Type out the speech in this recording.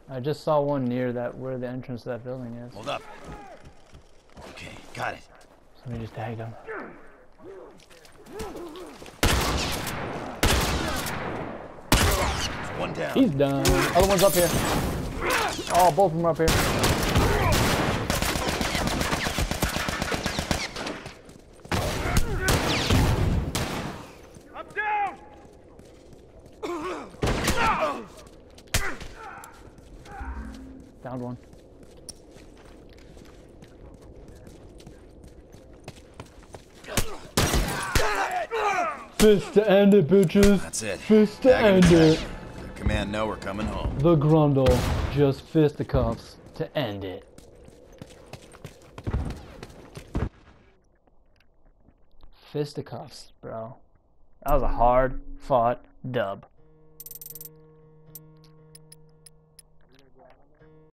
I just saw one near that where the entrance to that building is. Hold up. Okay, got it. Somebody just tagged him. One down. He's done. Other one's up here. Oh, both of them are up here. I'm down. Downed one. Fist to end it, bitches. That's it. Fist to Bag 'em end and it. check. The command know we're coming home. The Grundle. Just fisticuffs to end it. Fisticuffs, bro. That was a hard fought dub.